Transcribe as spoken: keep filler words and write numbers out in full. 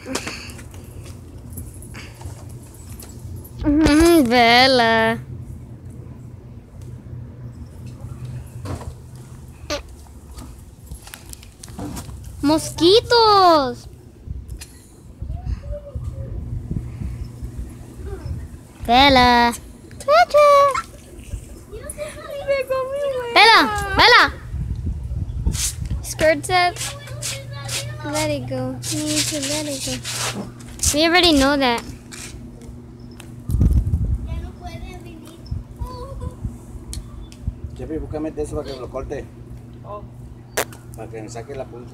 Bella. Mosquitos. Bella. Bella. Bella. Skirt set. Let it go. You need to let it go. We already know that. Chepi, búscame de eso para que lo corte. Para que me saque la punta.